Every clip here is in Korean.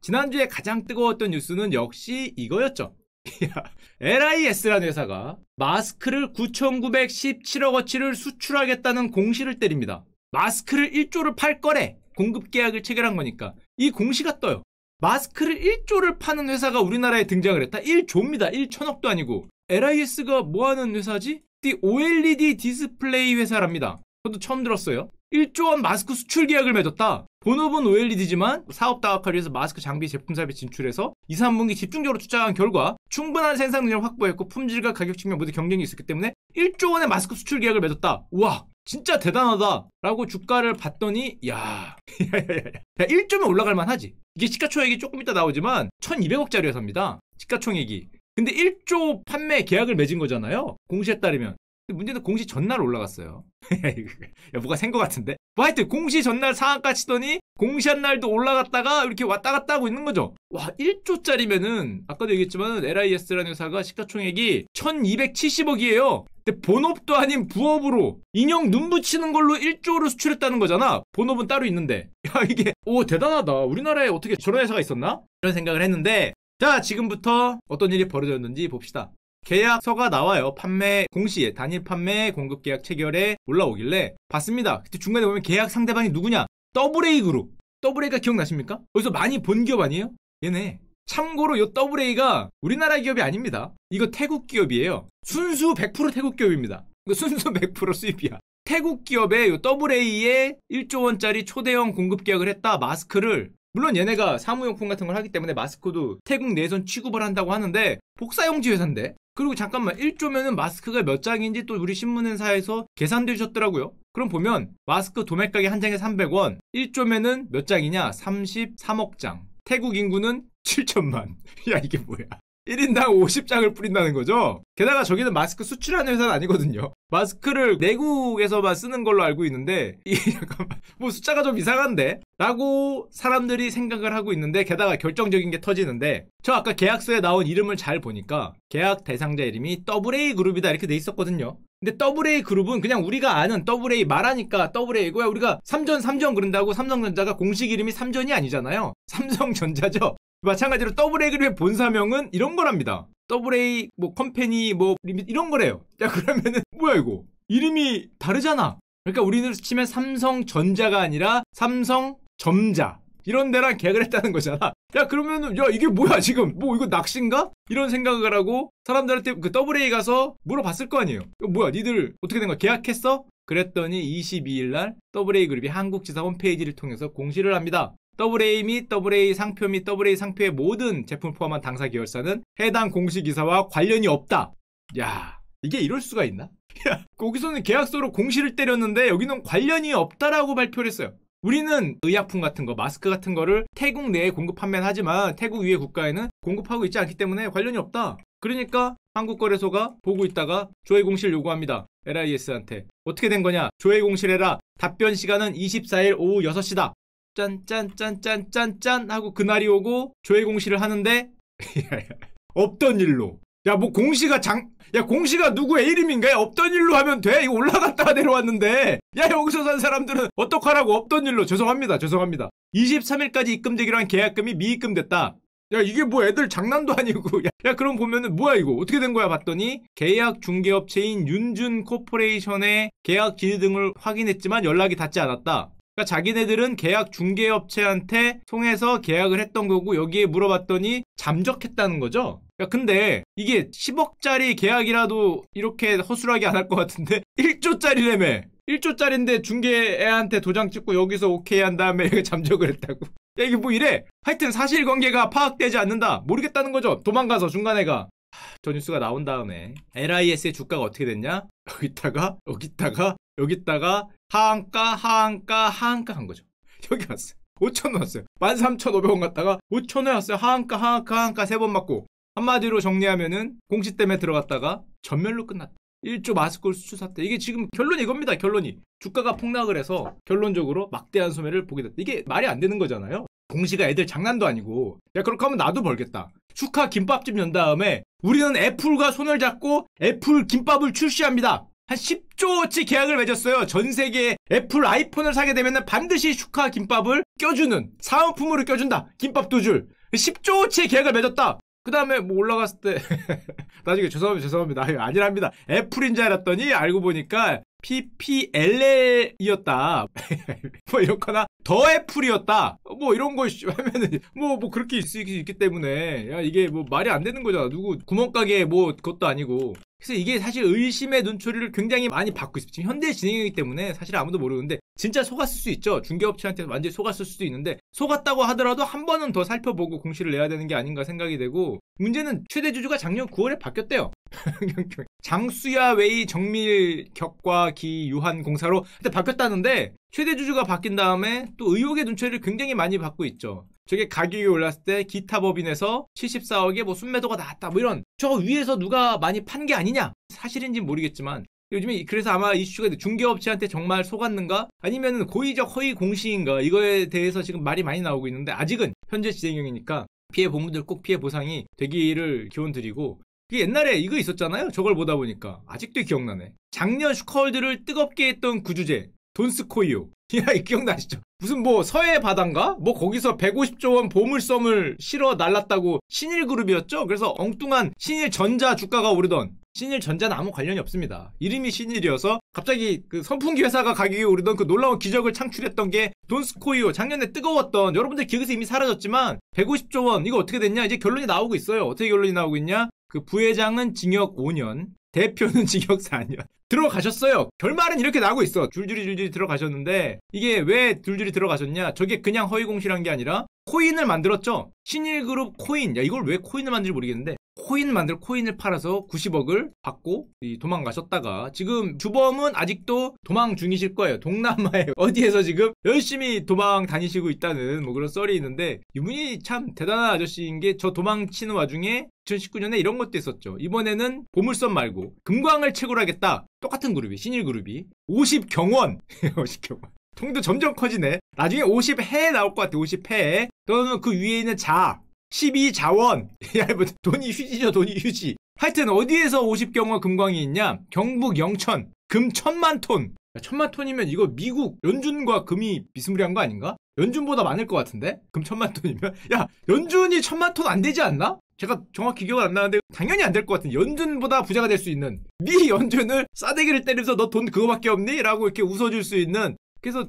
지난주에 가장 뜨거웠던 뉴스는 역시 이거였죠. LIS라는 회사가 마스크를 9,917억어치를 수출하겠다는 공시를 때립니다. 마스크를 1조를 팔 거래. 공급 계약을 체결한 거니까. 이 공시가 떠요. 마스크를 1조를 파는 회사가 우리나라에 등장을 했다. 1조입니다. 1천억도 아니고. LIS가 뭐 하는 회사지? OLED 디스플레이 회사랍니다. 저도 처음 들었어요. 1조 원 마스크 수출 계약을 맺었다. 본업은 OLED지만 사업 다각화를 위해서 마스크 장비 제품 사업에 진출해서 2, 3분기 집중적으로 투자한 결과 충분한 생산 능력을 확보했고 품질과 가격 측면 모두 경쟁이 있었기 때문에 1조 원의 마스크 수출 계약을 맺었다. 우와, 진짜 대단하다 라고 주가를 봤더니 야 1조면 올라갈 만하지. 이게 시가총액이 조금 이따 나오지만 1200억짜리 회사입니다. 시가총액이. 근데 1조 판매 계약을 맺은 거잖아요. 공시에 따르면. 근데 문제는 공시 전날 올라갔어요. 야, 뭐가 센 거 같은데? 뭐 하여튼 공시 전날 상한가 치더니 공시한 날도 올라갔다가 이렇게 왔다 갔다 하고 있는 거죠. 와, 1조짜리면은 아까도 얘기했지만 LIS라는 회사가 시가총액이 1270억이에요. 근데 본업도 아닌 부업으로 인형 눈 붙이는 걸로 1조를 수출했다는 거잖아. 본업은 따로 있는데. 야, 이게 오 대단하다. 우리나라에 어떻게 저런 회사가 있었나? 이런 생각을 했는데 자, 지금부터 어떤 일이 벌어졌는지 봅시다. 계약서가 나와요. 판매 공시에 단일 판매 공급 계약 체결에 올라오길래 봤습니다. 그때 중간에 보면 계약 상대방이 누구냐? AA 그룹. AA가 기억나십니까? 어디서 많이 본 기업 아니에요? 얘네. 참고로 요 AA가 우리나라 기업이 아닙니다. 이거 태국 기업이에요. 순수 100% 태국 기업입니다. 이거 순수 100% 수입이야. 태국 기업에 요 AA에 1조 원짜리 초대형 공급 계약을 했다. 마스크를. 물론 얘네가 사무용품 같은 걸 하기 때문에 마스크도 태국 내에선 취급을 한다고 하는데 복사용지 회사인데. 그리고 잠깐만 1조면은 마스크가 몇 장인지 또 우리 신문사에서 계산돼 주셨더라고요. 그럼 보면 마스크 도매 가격 한 장에 300원 1조면은 몇 장이냐 33억 장. 태국 인구는 7천만. 야, 이게 뭐야. 1인당 50장을 뿌린다는 거죠. 게다가 저기는 마스크 수출하는 회사는 아니거든요. 마스크를 내국에서만 쓰는 걸로 알고 있는데 이게 잠깐만 뭐 숫자가 좀 이상한데? 라고 사람들이 생각을 하고 있는데 게다가 결정적인 게 터지는데 저 아까 계약서에 나온 이름을 잘 보니까 계약 대상자 이름이 AA 그룹이다 이렇게 돼 있었거든요. 근데 AA 그룹은 그냥 우리가 아는 AA 말하니까 AA고요. 우리가 삼전 그런다고 삼성전자가 공식 이름이 삼전이 아니잖아요. 삼성전자죠. 마찬가지로 AA 그룹의 본사명은 이런 거랍니다. AA 뭐 컴퍼니 뭐 이런 거래요. 야, 그러면은 뭐야 이거? 이름이 다르잖아. 그러니까 우리는 치면 삼성전자가 아니라 삼성점자 이런 데랑 계약을 했다는 거잖아. 야, 그러면은 야, 이게 뭐야 지금? 뭐 이거 낚시인가? 이런 생각을 하고 사람들한테 그 AA 가서 물어봤을 거 아니에요. 이거 뭐야? 니들 어떻게 된 거야? 계약했어? 그랬더니 22일 날 AA 그룹이 한국지사 홈페이지를 통해서 공시를 합니다. AA 및 AA 상표 및 AA 상표의 모든 제품을 포함한 당사 계열사는 해당 공시기사와 관련이 없다. 야, 이게 이럴 수가 있나? 야, 거기서는 계약서로 공시를 때렸는데 여기는 관련이 없다라고 발표를 했어요. 우리는 의약품 같은 거, 마스크 같은 거를 태국 내에 공급 판매는 하지만 태국 이외 국가에는 공급하고 있지 않기 때문에 관련이 없다. 그러니까 한국거래소가 보고 있다가 조회 공시를 요구합니다. LIS한테. 어떻게 된 거냐? 조회 공시를 해라. 답변 시간은 24일 오후 6시다. 짠짠짠짠짠짠 하고 그날이 오고 조회 공시를 하는데 없던 일로. 야, 뭐 공시가 공시가 누구의 이름인가? 없던 일로 하면 돼. 이거 올라갔다가 내려왔는데. 야, 여기서 산 사람들은 어떡하라고. 없던 일로. 죄송합니다. 23일까지 입금되기로 한 계약금이 미입금됐다. 야, 이게 뭐 애들 장난도 아니고. 야, 그럼 보면은 뭐야 이거. 어떻게 된 거야 봤더니 계약 중개업체인 윤준 코퍼레이션의 계약 진위 등을 확인했지만 연락이 닿지 않았다. 그러니까 자기네들은 계약 중개업체한테 통해서 계약을 했던 거고 여기에 물어봤더니 잠적했다는 거죠. 야, 근데 이게 10억짜리 계약이라도 이렇게 허술하게 안 할 것 같은데 1조짜리라며. 1조짜리인데 중개애한테 도장 찍고 여기서 오케이 한 다음에 잠적을 했다고. 야, 이게 뭐 이래. 하여튼 사실관계가 파악되지 않는다. 모르겠다는 거죠. 도망가서 중간에가. 저 뉴스가 나온 다음에 LIS의 주가가 어떻게 됐냐? 여기다가 하한가 간 거죠. 여기 왔어요. 5,000원 왔어요. 13,500원 갔다가 5,000원 왔어요. 하한가 3번 맞고. 한마디로 정리하면은 공시 때문에 들어갔다가 전멸로 끝났다. 1조 마스크를 수출 샀다. 이게 지금 결론이 이겁니다. 결론이. 주가가 폭락을 해서 결론적으로 막대한 소매를 보게 됐다. 이게 말이 안 되는 거잖아요. 공시가 애들 장난도 아니고. 야, 그렇게 하면 나도 벌겠다. 축하 김밥집 연 다음에 우리는 애플과 손을 잡고 애플 김밥을 출시합니다. 한 10조어치 계약을 맺었어요. 전 세계에 애플 아이폰을 사게 되면 반드시 슈카 김밥을 껴주는, 사은품으로 껴준다. 김밥 2줄. 10조어치의 계약을 맺었다. 그 다음에 뭐 올라갔을 때 나중에 죄송합니다. 아니랍니다. 애플인 줄 알았더니 알고 보니까 PPLL이었다. 뭐 이렇거나 더 애플이었다. 뭐 이런 거 하면은 뭐 그렇게 있을 수 있기 때문에 야 이게 뭐 말이 안 되는 거잖아. 누구 구멍가게 뭐 그것도 아니고. 그래서 이게 사실 의심의 눈초리를 굉장히 많이 받고 있어요. 지금 현대 진행이기 때문에 사실 아무도 모르는데 진짜 속았을 수 있죠. 중개업체한테 완전히 속았을 수도 있는데 속았다고 하더라도 한 번은 더 살펴보고 공시를 내야 되는 게 아닌가 생각이 되고 문제는 최대 주주가 작년 9월에 바뀌었대요. 장수야 웨이 정밀 격과 기 유한 공사로 그때 바뀌었다는데 최대 주주가 바뀐 다음에 또 의혹의 눈초리를 굉장히 많이 받고 있죠. 저게 가격이 올랐을 때 기타 법인에서 74억에 뭐 순매도가 나왔다 뭐 이런 저 위에서 누가 많이 판 게 아니냐 사실인지는 모르겠지만 요즘에 그래서 아마 이슈가 중개업체한테 정말 속았는가 아니면 고의적 허위 공시인가 이거에 대해서 지금 말이 많이 나오고 있는데 아직은 현재 진행형이니까 피해 본분들 꼭 피해 보상이 되기를 기원드리고 그게 옛날에 이거 있었잖아요. 저걸 보다 보니까 아직도 기억나네. 작년 슈카월드를 뜨겁게 했던 구주제 돈스코이오. 야, 기억나시죠? 무슨 뭐 서해 바다인가? 뭐 거기서 150조 원 보물섬을 실어 날랐다고 신일그룹이었죠? 그래서 엉뚱한 신일전자 주가가 오르던 신일전자는 아무 관련이 없습니다. 이름이 신일이어서 갑자기 그 선풍기 회사가 가격이 오르던 그 놀라운 기적을 창출했던 게 돈스코이오. 작년에 뜨거웠던 여러분들 기억에서 이미 사라졌지만 150조 원 이거 어떻게 됐냐? 이제 결론이 나오고 있어요. 어떻게 결론이 나오고 있냐? 그 부회장은 징역 5년 대표는 징역 4년 들어가셨어요. 결말은 이렇게 나오고 있어. 줄줄이 들어가셨는데 이게 왜 줄줄이 들어가셨냐? 저게 그냥 허위공시란 게 아니라 코인을 만들었죠. 신일그룹 코인. 야 이걸 왜 코인을 만들지 모르겠는데 코인을 팔아서 90억을 받고 도망가셨다가 지금 주범은 아직도 도망 중이실 거예요. 동남아에 어디에서 지금 열심히 도망 다니시고 있다는 뭐 그런 썰이 있는데 이분이 참 대단한 아저씨인 게 저 도망치는 와중에 2019년에 이런 것도 있었죠. 이번에는 보물섬 말고 금광을 채굴하겠다. 똑같은 그룹이 신일그룹이 50경원 50경원 통도 점점 커지네. 나중에 50해 나올 것 같아. 50해 또는 그 위에 있는 12자원. 야, 뭐 돈이 휴지죠. 돈이 휴지. 하여튼 어디에서 50경원 금광이 있냐? 경북 영천 금 1000만 톤. 야, 1000만 톤이면 이거 미국 연준과 금이 비스무리한 거 아닌가? 연준보다 많을 것 같은데? 금 1000만 톤이면? 야, 연준이 1000만 톤 안 되지 않나? 제가 정확히 기억은 안 나는데 당연히 안 될 것 같은 연준보다 부자가 될 수 있는 미 연준을 싸대기를 때리면서 너 돈 그거밖에 없니? 라고 이렇게 웃어줄 수 있는 그래서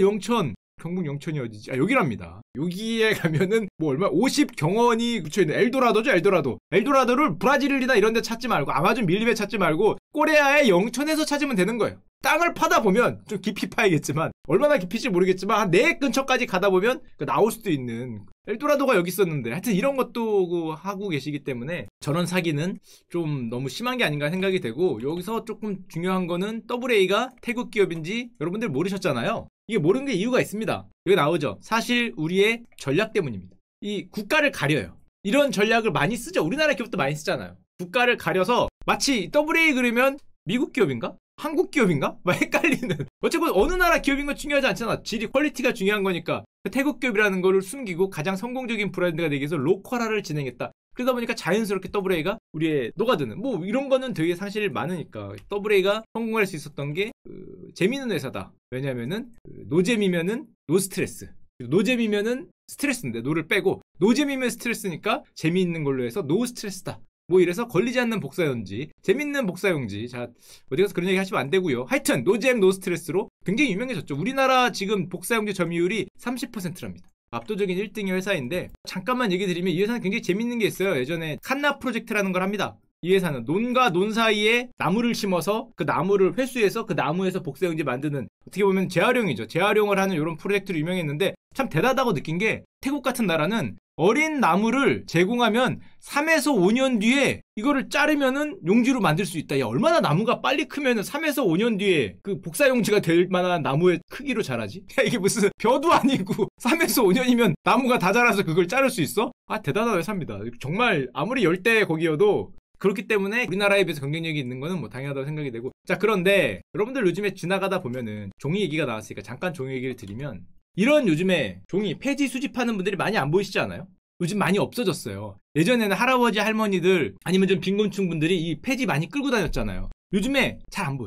영천 경북 영천이 어디지? 아 여기랍니다. 여기에 가면은 뭐 얼마 50경원이 묻혀있는 엘도라도죠. 엘도라도를 브라질이나 이런 데 찾지 말고 아마존 밀림에 찾지 말고 코리아의 영천에서 찾으면 되는 거예요. 땅을 파다 보면 좀 깊이 파야겠지만 얼마나 깊이지 모르겠지만 한 내 근처까지 가다 보면 나올 수도 있는 엘도라도가 여기 있었는데 하여튼 이런 것도 하고 계시기 때문에 저런 사기는 좀 너무 심한 게 아닌가 생각이 되고 여기서 조금 중요한 거는 AA가 태국 기업인지 여러분들 모르셨잖아요. 이게 모르는 게 이유가 있습니다. 여기 나오죠. 사실 우리의 전략 때문입니다. 이 국가를 가려요. 이런 전략을 많이 쓰죠. 우리나라 기업도 많이 쓰잖아요. 국가를 가려서 마치 AA 그러면 미국 기업인가? 한국 기업인가? 막 헷갈리는. 어쨌든 어느 나라 기업인 건 중요하지 않잖아. 질이 퀄리티가 중요한 거니까. 태국 기업이라는 거를 숨기고 가장 성공적인 브랜드가 되기 위해서 로컬화를 진행했다. 그러다 보니까 자연스럽게 AA가 우리의 녹아드는 뭐 이런 거는 되게 사실 많으니까 AA가 성공할 수 있었던 게 재미있는 회사다. 왜냐면은 노잼이면은 노스트레스. 노잼이면은 스트레스인데 노를 빼고 노잼이면 스트레스니까 재미있는 걸로 해서 노스트레스다. 뭐 이래서 걸리지 않는 복사용지, 재밌는 복사용지. 자, 어디 가서 그런 얘기 하시면 안 되고요. 하여튼 노잼 노스트레스로 굉장히 유명해졌죠. 우리나라 지금 복사용지 점유율이 30%랍니다. 압도적인 1등의 회사인데 잠깐만 얘기 드리면 이 회사는 굉장히 재밌는 게 있어요. 예전에 칸나 프로젝트라는 걸 합니다. 이 회사는 논과 논 사이에 나무를 심어서 그 나무를 회수해서 그 나무에서 복사용지 만드는 어떻게 보면 재활용이죠. 재활용을 하는 이런 프로젝트로 유명했는데 참 대단하다고 느낀 게 태국 같은 나라는 어린 나무를 제공하면 3에서 5년 뒤에 이거를 자르면은 용지로 만들 수 있다. 야, 얼마나 나무가 빨리 크면은 3에서 5년 뒤에 그 복사용지가 될 만한 나무의 크기로 자라지? 야, 이게 무슨 벼도 아니고 3에서 5년이면 나무가 다 자라서 그걸 자를 수 있어? 아, 대단한 회사입니다. 정말 아무리 열대 거기여도 그렇기 때문에 우리나라에 비해서 경쟁력이 있는 거는 뭐 당연하다고 생각이 되고. 자, 그런데 여러분들 요즘에 지나가다 보면은 종이 얘기가 나왔으니까 잠깐 종이 얘기를 드리면 이런 요즘에 종이 폐지 수집하는 분들이 많이 안 보이시지 않아요? 요즘 많이 없어졌어요. 예전에는 할아버지 할머니들 아니면 좀 빈곤층 분들이 이 폐지 많이 끌고 다녔잖아요. 요즘에 잘 안 보여요.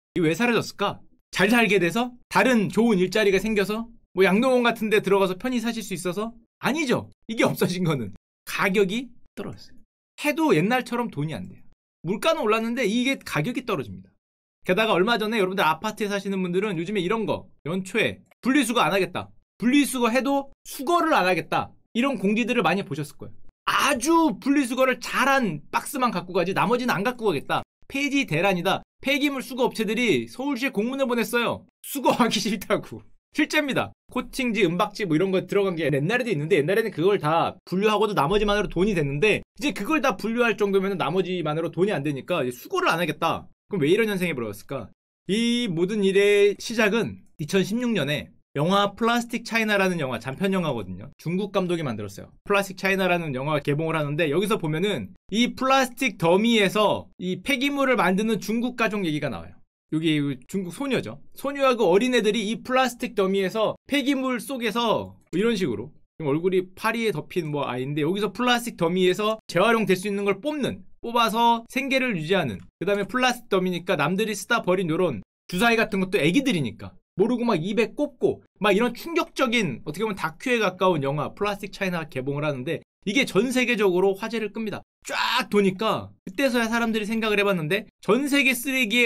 이게 왜 사라졌을까? 잘 살게 돼서? 다른 좋은 일자리가 생겨서? 뭐 양로원 같은 데 들어가서 편히 사실 수 있어서? 아니죠. 이게 없어진 거는 가격이 떨어졌어요. 해도 옛날처럼 돈이 안 돼요. 물가는 올랐는데 이게 가격이 떨어집니다. 게다가 얼마 전에 여러분들 아파트에 사시는 분들은 요즘에 이런 거 연초에 분리수거 안 하겠다. 분리수거 해도 수거를 안 하겠다. 이런 공지들을 많이 보셨을 거예요. 아주 분리수거를 잘한 박스만 갖고 가지 나머지는 안 갖고 가겠다. 폐지 대란이다. 폐기물 수거 업체들이 서울시에 공문을 보냈어요. 수거하기 싫다고. 실제입니다. 코팅지, 은박지 뭐 이런 거 들어간 게 옛날에도 있는데 옛날에는 그걸 다 분류하고도 나머지만으로 돈이 됐는데 이제 그걸 다 분류할 정도면 나머지만으로 돈이 안 되니까 이제 수거를 안 하겠다. 그럼 왜 이런 현상이 벌어졌을까? 이 모든 일의 시작은 2016년에 영화 플라스틱 차이나라는 영화, 단편 영화거든요. 중국 감독이 만들었어요. 플라스틱 차이나라는 영화가 개봉을 하는데 여기서 보면은 이 플라스틱 더미에서 이 폐기물을 만드는 중국 가족 얘기가 나와요. 여기 중국 소녀죠. 소녀하고 어린애들이 이 플라스틱 더미에서 폐기물 속에서 이런 식으로 얼굴이 파리에 덮인 뭐 아이인데 여기서 플라스틱 더미에서 재활용될 수 있는 걸 뽑아서 생계를 유지하는, 그 다음에 플라스틱 더미니까 남들이 쓰다 버린 요런 주사위 같은 것도 애기들이니까 모르고 막 입에 꼽고 막 이런 충격적인 어떻게 보면 다큐에 가까운 영화 플라스틱 차이나 개봉을 하는데 이게 전 세계적으로 화제를 끕니다. 쫙 도니까 그때서야 사람들이 생각을 해봤는데 전 세계 쓰레기의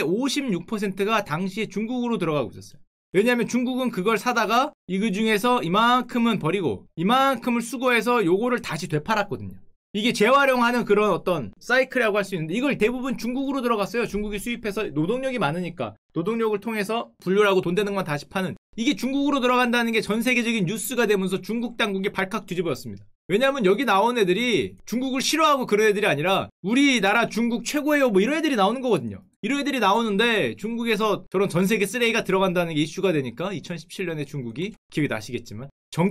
56%가 당시에 중국으로 들어가고 있었어요. 왜냐하면 중국은 그걸 사다가 그 중에서 이만큼은 버리고 이만큼을 수거해서 요거를 다시 되팔았거든요. 이게 재활용하는 그런 어떤 사이클이라고 할 수 있는데 이걸 대부분 중국으로 들어갔어요. 중국이 수입해서 노동력이 많으니까 노동력을 통해서 분류를 하고 돈 되는 건 다시 파는, 이게 중국으로 들어간다는 게 전 세계적인 뉴스가 되면서 중국 당국이 발칵 뒤집어졌습니다. 왜냐하면 여기 나온 애들이 중국을 싫어하고 그런 애들이 아니라 우리나라 중국 최고예요 뭐 이런 애들이 나오는 거거든요. 이런 애들이 나오는데 중국에서 저런 전 세계 쓰레기가 들어간다는 게 이슈가 되니까 2017년에 중국이, 기억이 나시겠지만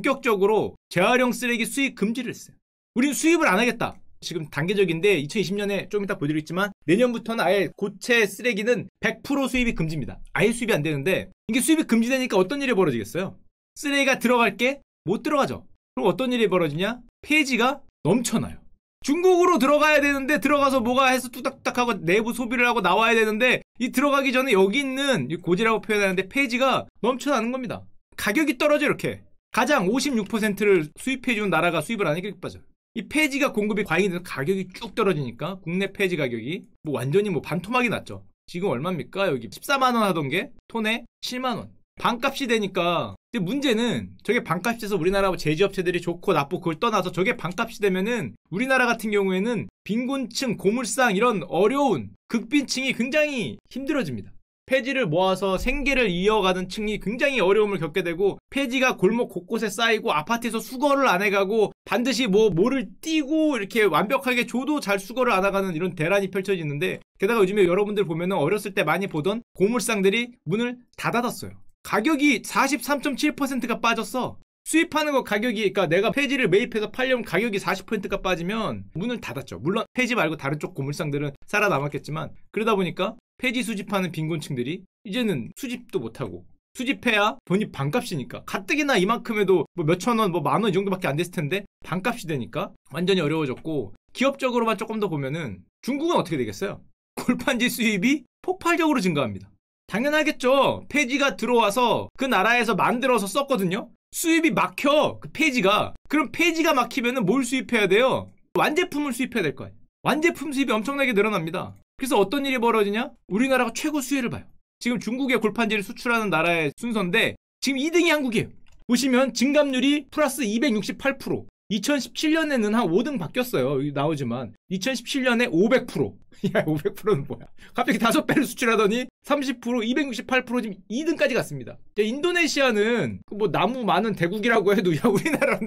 전격적으로 재활용 쓰레기 수입 금지를 했어요. 우리는 수입을 안 하겠다. 지금 단계적인데 2020년에 좀 이따 보여드리겠지만 내년부터는 아예 고체 쓰레기는 100% 수입이 금지입니다. 아예 수입이 안 되는데 이게 수입이 금지되니까 어떤 일이 벌어지겠어요? 쓰레기가 들어갈 게 못 들어가죠. 그럼 어떤 일이 벌어지냐? 폐지가 넘쳐나요. 중국으로 들어가야 되는데 들어가서 뭐가 해서 뚝딱뚝딱 하고 내부 소비를 하고 나와야 되는데 이 들어가기 전에 여기 있는 고지라고 표현하는데 폐지가 넘쳐나는 겁니다. 가격이 떨어져. 이렇게 가장 56%를 수입해주는 나라가 수입을 안 하게 빠져요. 이 폐지가 공급이 과잉이 돼서 가격이 쭉 떨어지니까 국내 폐지 가격이 뭐 완전히 뭐 반토막이 났죠. 지금 얼마입니까? 여기 14만원 하던 게 톤에 7만원. 반값이 되니까. 근데 문제는 저게 반값이 돼서 우리나라 제지업체들이 좋고 나쁘고 그걸 떠나서 저게 반값이 되면은 우리나라 같은 경우에는 빈곤층, 고물상 이런 어려운 극빈층이 굉장히 힘들어집니다. 폐지를 모아서 생계를 이어가는 층이 굉장히 어려움을 겪게 되고 폐지가 골목 곳곳에 쌓이고 아파트에서 수거를 안 해가고 반드시 뭐를 띄고 이렇게 완벽하게 줘도 잘 수거를 안 하가는 이런 대란이 펼쳐지는데, 게다가 요즘에 여러분들 보면은 어렸을 때 많이 보던 고물상들이 문을 다 닫았어요. 가격이 43.7%가 빠졌어. 수입하는 거 가격이, 그러니까 내가 폐지를 매입해서 팔려면 가격이 40%가 빠지면 문을 닫았죠. 물론 폐지 말고 다른 쪽 고물상들은 살아남았겠지만 그러다 보니까 폐지 수집하는 빈곤층들이 이제는 수집도 못하고, 수집해야 돈이 반값이니까 가뜩이나 이만큼 해도 뭐 몇천원 뭐 만원 이 정도밖에 안 됐을 텐데 반값이 되니까 완전히 어려워졌고, 기업적으로만 조금 더 보면은 중국은 어떻게 되겠어요? 골판지 수입이 폭발적으로 증가합니다. 당연하겠죠. 폐지가 들어와서 그 나라에서 만들어서 썼거든요. 수입이 막혀. 그 폐지가. 그럼 폐지가 막히면은 뭘 수입해야 돼요? 완제품을 수입해야 될 거예요. 완제품 수입이 엄청나게 늘어납니다. 그래서 어떤 일이 벌어지냐? 우리나라가 최고 수혜를 봐요. 지금 중국에 골판지를 수출하는 나라의 순서인데 지금 2등이 한국이에요. 보시면 증감률이 플러스 268%. 2017년에는 한 5등 바뀌었어요. 나오지만 2017년에 500%. 야, 500%는 뭐야? 갑자기 5배를 수출하더니 30%, 268% 지금 2등까지 갔습니다. 인도네시아는 뭐 나무 많은 대국이라고 해도 야, 우리나라는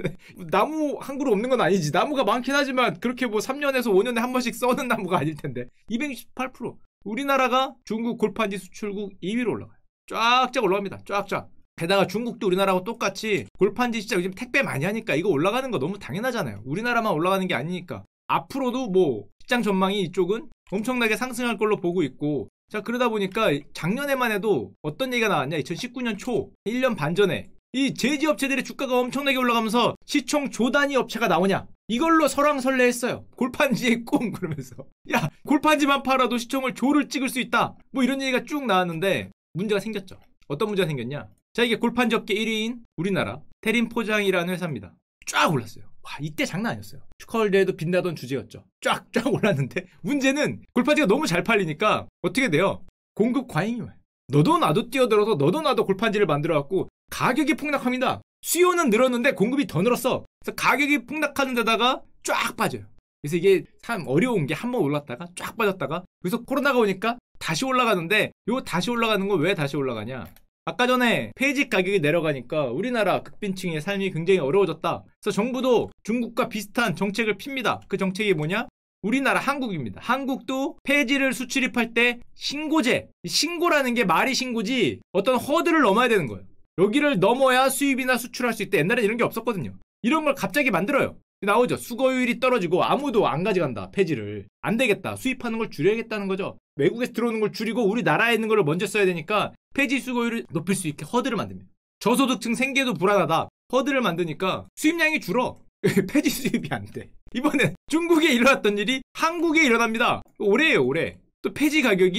나무 한 그루 없는 건 아니지. 나무가 많긴 하지만 그렇게 뭐 3년에서 5년에 한 번씩 써는 나무가 아닐 텐데 268%. 우리나라가 중국 골판지 수출국 2위로 올라가요. 쫙쫙 올라갑니다. 쫙쫙. 게다가 중국도 우리나라하고 똑같이 골판지 진짜 요즘 택배 많이 하니까 이거 올라가는 거 너무 당연하잖아요. 우리나라만 올라가는 게 아니니까. 앞으로도 뭐 시장 전망이 이쪽은 엄청나게 상승할 걸로 보고 있고, 자, 그러다 보니까 작년에만 해도 어떤 얘기가 나왔냐? 2019년 초 1년 반 전에 이 제지업체들의 주가가 엄청나게 올라가면서 시총 조 단위 업체가 나오냐? 이걸로 설왕설래했어요. 골판지의 꿈 그러면서. 야, 골판지만 팔아도 시청을 조를 찍을 수 있다. 뭐 이런 얘기가 쭉 나왔는데 문제가 생겼죠. 어떤 문제가 생겼냐? 자, 이게 골판지 업계 1위인 우리나라 테림 포장이라는 회사입니다. 쫙 올랐어요. 와, 이때 장난 아니었어요. 슈커월드에도 빛나던 주제였죠. 쫙 올랐는데 문제는 골판지가 너무 잘 팔리니까 어떻게 돼요? 공급 과잉이 와요. 너도 나도 뛰어들어서 너도 나도 골판지를 만들어갖고 가격이 폭락합니다. 수요는 늘었는데 공급이 더 늘었어. 그래서 가격이 폭락하는 데다가 쫙 빠져요. 그래서 이게 참 어려운 게 한 번 올랐다가 쫙 빠졌다가 그래서 코로나가 오니까 다시 올라가는데 요 다시 올라가는 건 왜 다시 올라가냐? 아까 전에 폐지 가격이 내려가니까 우리나라 극빈층의 삶이 굉장히 어려워졌다. 그래서 정부도 중국과 비슷한 정책을 핍니다. 그 정책이 뭐냐? 우리나라 한국입니다. 한국도 폐지를 수출입할 때 신고제. 신고라는 게 말이 신고지 어떤 허들을 넘어야 되는 거예요. 여기를 넘어야 수입이나 수출할 수 있대. 옛날에 이런 게 없었거든요. 이런 걸 갑자기 만들어요. 나오죠. 수거율이 떨어지고 아무도 안 가져간다. 폐지를. 안 되겠다. 수입하는 걸 줄여야겠다는 거죠. 외국에서 들어오는 걸 줄이고 우리나라에 있는 걸 먼저 써야 되니까 폐지 수거율을 높일 수 있게 허들을 만듭니다. 저소득층 생계도 불안하다. 허들을 만드니까 수입량이 줄어. 폐지 수입이 안 돼. 이번엔 중국에 일어났던 일이 한국에 일어납니다. 올해예요, 올해. 또 폐지 가격이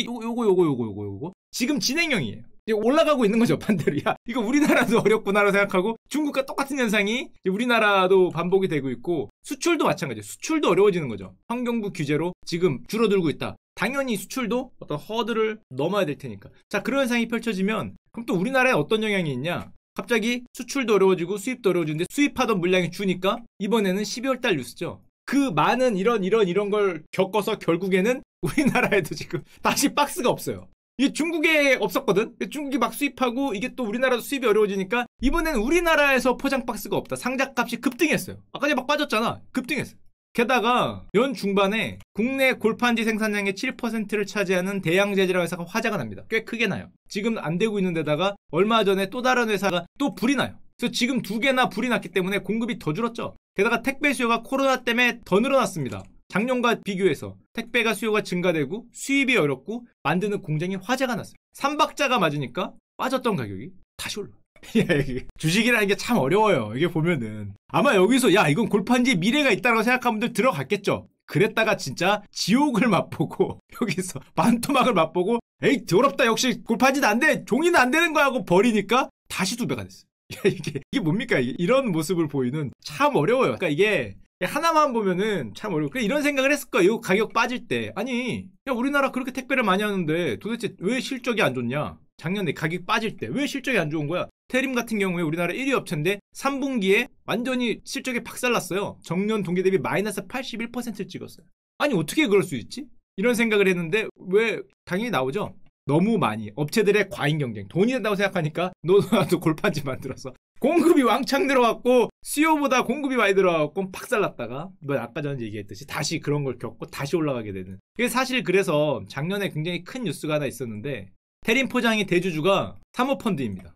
요거 지금 진행형이에요. 올라가고 있는 거죠, 반대로. 야, 이거 우리나라도 어렵구나라고 생각하고 중국과 똑같은 현상이 우리나라도 반복이 되고 있고 수출도 마찬가지예요. 수출도 어려워지는 거죠. 환경부 규제로 지금 줄어들고 있다. 당연히 수출도 어떤 허들을 넘어야 될 테니까. 자, 그런 현상이 펼쳐지면 그럼 또 우리나라에 어떤 영향이 있냐? 갑자기 수출도 어려워지고 수입도 어려워지는데 수입하던 물량이 주니까 이번에는 12월 달 뉴스죠. 그 많은 이런 걸 겪어서 결국에는 우리나라에도 지금 다시 박스가 없어요. 이게 중국에 없었거든? 중국이 막 수입하고 이게 또 우리나라도 수입이 어려워지니까 이번에는 우리나라에서 포장 박스가 없다. 상자값이 급등했어요. 아까 전에 막 빠졌잖아. 급등했어요. 게다가 연 중반에 국내 골판지 생산량의 7%를 차지하는 대양제지라는 회사가 화재가 납니다. 꽤 크게 나요. 지금 안 되고 있는 데다가 얼마 전에 또 다른 회사가 또 불이 나요. 그래서 지금 두 개나 불이 났기 때문에 공급이 더 줄었죠. 게다가 택배 수요가 코로나 때문에 더 늘어났습니다. 작년과 비교해서 택배가 수요가 증가되고 수입이 어렵고 만드는 공장이 화재가 났어요. 3박자가 맞으니까 빠졌던 가격이 다시 올라. 주식이라는 게 참 어려워요. 이게 보면은 아마 여기서 야 이건 골판지에 미래가 있다고 생각하는 분들 들어갔겠죠. 그랬다가 진짜 지옥을 맛보고 여기서 반토막을 맛보고 에이 더럽다 역시 골판지는 안 돼 종이는 안 되는 거야 하고 버리니까 다시 2배가 됐어요. 이게 뭡니까? 이런 모습을 보이는 참 어려워요. 그러니까 이게 하나만 보면은 참 어려워. 그래 이런 생각을 했을 거야. 이거 가격 빠질 때. 아니 야 우리나라 그렇게 택배를 많이 하는데 도대체 왜 실적이 안 좋냐? 작년에 가격 빠질 때 왜 실적이 안 좋은 거야? 테림 같은 경우에 우리나라 1위 업체인데 3분기에 완전히 실적이 박살났어요. 정년 동기 대비 마이너스 81%를 찍었어요. 아니 어떻게 그럴 수 있지? 이런 생각을 했는데 왜 당연히 나오죠. 너무 많이 업체들의 과잉 경쟁 돈이 된다고 생각하니까 너도 골판지 만들어서 공급이 왕창 늘어갖고 수요보다 공급이 많이 들어갖고 박살났다가 뭐 아까 전에 얘기했듯이 다시 그런 걸 겪고 다시 올라가게 되는. 이게 사실 그래서 작년에 굉장히 큰 뉴스가 하나 있었는데 테림 포장의 대주주가 사모펀드입니다.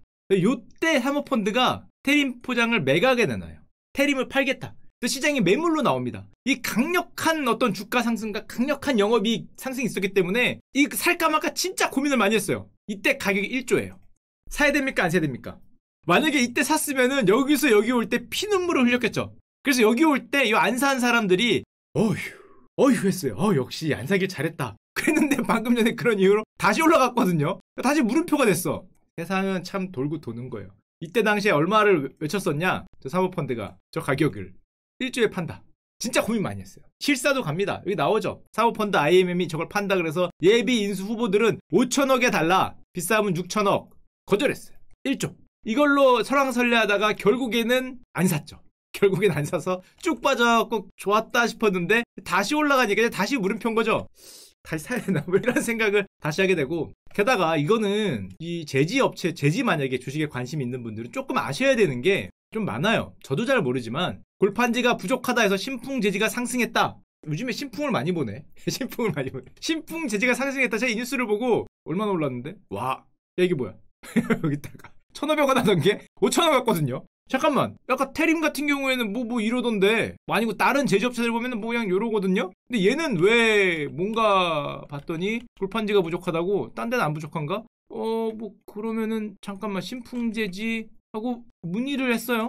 요때 사모펀드가 테림 포장을 매각에 내놔요. 테림을 팔겠다. 시장이 매물로 나옵니다. 이 강력한 어떤 주가 상승과 강력한 영업이익 상승이 있었기 때문에 이 살까 말까 진짜 고민을 많이 했어요. 이때 가격이 1조예요. 사야 됩니까? 안 사야 됩니까? 만약에 이때 샀으면은 여기서 여기 올 때 피눈물을 흘렸겠죠. 그래서 여기 올 때 이 안 산 사람들이 어휴 했어요. 역시 안 사길 잘했다. 그랬는데 방금 전에 그런 이유로 다시 올라갔거든요. 다시 물음표가 됐어. 세상은 참 돌고 도는 거예요. 이때 당시에 얼마를 외쳤었냐? 저 사모펀드가 저 가격을 1조에 판다. 진짜 고민 많이 했어요. 실사도 갑니다. 여기 나오죠. 사모펀드 IMM이 저걸 판다 그래서 예비 인수 후보들은 5천억에 달라. 비싸면 6천억. 거절했어요. 1조. 이걸로 설왕설래하다가 결국에는 안 샀죠. 결국엔 안 사서 쭉 빠져갖고 좋았다 싶었는데 다시 올라가니까 다시 물음표인 거죠. 다시 사야 되나? 뭐 이런 생각을 다시 하게 되고 게다가 이거는 이 제지업체, 제지 만약에 주식에 관심이 있는 분들은 조금 아셔야 되는 게 좀 많아요. 저도 잘 모르지만 골판지가 부족하다 해서 신풍 제지가 상승했다. 요즘에 신풍을 많이 보네. 신풍을 많이 보네. 신풍 제지가 상승했다. 제가 이 뉴스를 보고 얼마나 올랐는데? 와, 야, 이게 뭐야? 여기다가 1,500원 하던 게 5,000원 갔거든요. 잠깐만, 약간 테림 같은 경우에는 뭐 이러던데 아니고 다른 제조업체들 보면은 뭐 그냥 이러거든요. 근데 얘는 왜 뭔가 봤더니 골판지가 부족하다고 딴 데는 안 부족한가? 뭐 그러면은 잠깐만 신풍제지 하고 문의를 했어요.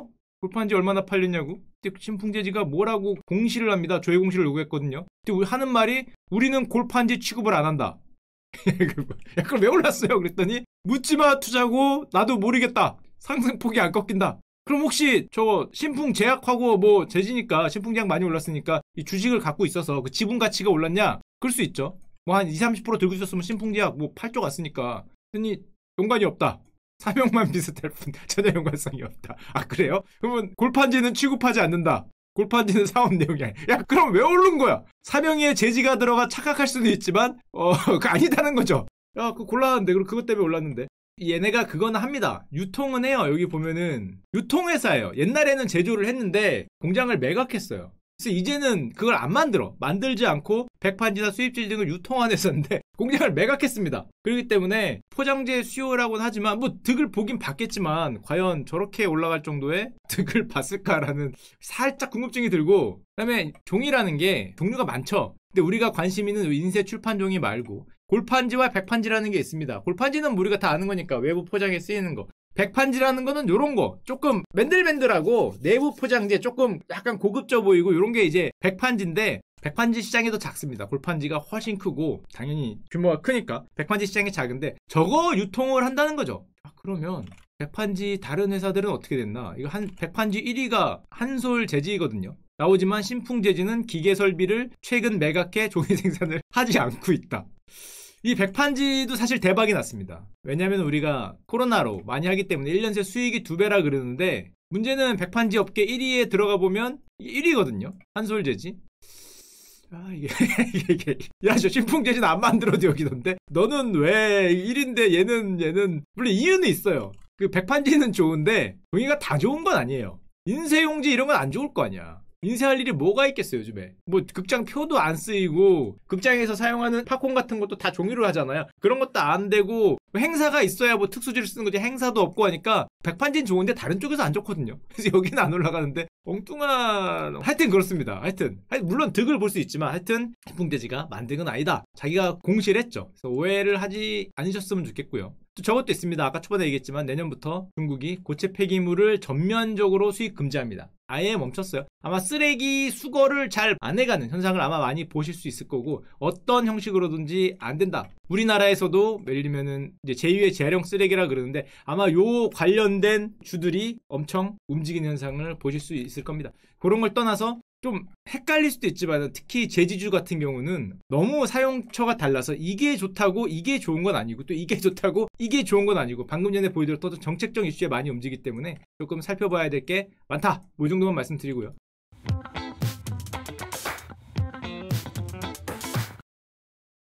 골판지 얼마나 팔렸냐고? 그때 신풍재지가 뭐라고 공시를 합니다. 조회 공시를 요구했거든요. 근데 우리 하는 말이 우리는 골판지 취급을 안 한다. 야, 그걸 왜 올랐어요? 그랬더니 묻지마 투자고 나도 모르겠다. 상승폭이 안 꺾인다. 그럼 혹시 저 신풍제약하고 뭐 재지니까 신풍제약 많이 올랐으니까 이 주식을 갖고 있어서 그 지분 가치가 올랐냐? 그럴 수 있죠. 뭐 한 20-30% 들고 있었으면 신풍제약 뭐 8조 갔으니까. 그랬더니 연관이 없다. 사명만 비슷할 뿐 전혀 연관성이 없다. 아 그래요? 그러면 골판지는 취급하지 않는다. 골판지는 사업 내용이 아니야. 야 그럼 왜 오른 거야? 사명에 제지가 들어가 착각할 수도 있지만 그 아니다는 거죠. 야 그거 곤란한데 그것 때문에 올랐는데. 얘네가 그거는 합니다. 유통은 해요. 여기 보면은 유통회사예요. 옛날에는 제조를 했는데 공장을 매각했어요. 그래서 이제는 그걸 안 만들지 않고 백판지나 수입질 등을 유통하는 회사인데 공장을 매각했습니다. 그렇기 때문에 포장재 수요라고는 하지만 뭐 득을 보긴 봤겠지만 과연 저렇게 올라갈 정도의 득을 봤을까라는 살짝 궁금증이 들고, 그다음에 종이라는 게 종류가 많죠. 근데 우리가 관심 있는 인쇄 출판 종이 말고 골판지와 백판지라는 게 있습니다. 골판지는 우리가 다 아는 거니까 외부 포장에 쓰이는 거. 백판지라는 거는 요런 거 조금 맨들맨들하고 내부 포장재 조금 약간 고급져 보이고 요런 게 이제 백판지인데, 백판지 시장이 더 작습니다. 골판지가 훨씬 크고 당연히 규모가 크니까 백판지 시장이 작은데 저거 유통을 한다는 거죠. 그러면 백판지 다른 회사들은 어떻게 됐나? 이거 백판지 1위가 한솔재지거든요. 나오지만 신풍재지는 기계설비를 최근 매각해 종이 생산을 하지 않고 있다. 이 백판지도 사실 대박이 났습니다. 왜냐하면 우리가 코로나로 많이 하기 때문에 1년 새 수익이 2배라 그러는데, 문제는 백판지 업계 1위에 들어가 보면 1위거든요. 한솔재지. 이게 야, 저 신풍재지는 안 만들어도 여기던데 너는 왜 1인데 얘는 물론 이유는 있어요. 그 백판지는 좋은데 종이가 다 좋은 건 아니에요. 인쇄용지 이런 건 안 좋을 거 아니야. 인쇄할 일이 뭐가 있겠어요 요즘에. 뭐 극장 표도 안 쓰이고 극장에서 사용하는 팝콘 같은 것도 다 종이로 하잖아요. 그런 것도 안 되고 행사가 있어야 뭐 특수지를 쓰는 거지 행사도 없고 하니까 백판지는 좋은데 다른 쪽에서 안 좋거든요. 그래서 여기는 안 올라가는데 엉뚱한, 하여튼 그렇습니다. 하여튼 물론 득을 볼 수 있지만 하여튼 신풍재지가 만든 건 아니다. 자기가 공시를 했죠. 그래서 오해를 하지 않으셨으면 좋겠고요. 또 저것도 있습니다. 아까 초반에 얘기했지만 내년부터 중국이 고체 폐기물을 전면적으로 수입 금지합니다. 아예 멈췄어요. 아마 쓰레기 수거를 잘 안 해가는 현상을 아마 많이 보실 수 있을 거고, 어떤 형식으로든지 안 된다. 우리나라에서도 예를 들면은 이제 제2의 재활용 쓰레기라 그러는데 아마 요 관련된 주들이 엄청 움직이는 현상을 보실 수 있을 겁니다. 그런 걸 떠나서 좀 헷갈릴 수도 있지만 특히 제지주 같은 경우는 너무 사용처가 달라서 이게 좋다고 이게 좋은 건 아니고 또 이게 좋다고 이게 좋은 건 아니고 방금 전에 보여드렸던 정책적 이슈에 많이 움직이기 때문에 조금 살펴봐야 될 게 많다. 뭐 이 정도만 말씀드리고요.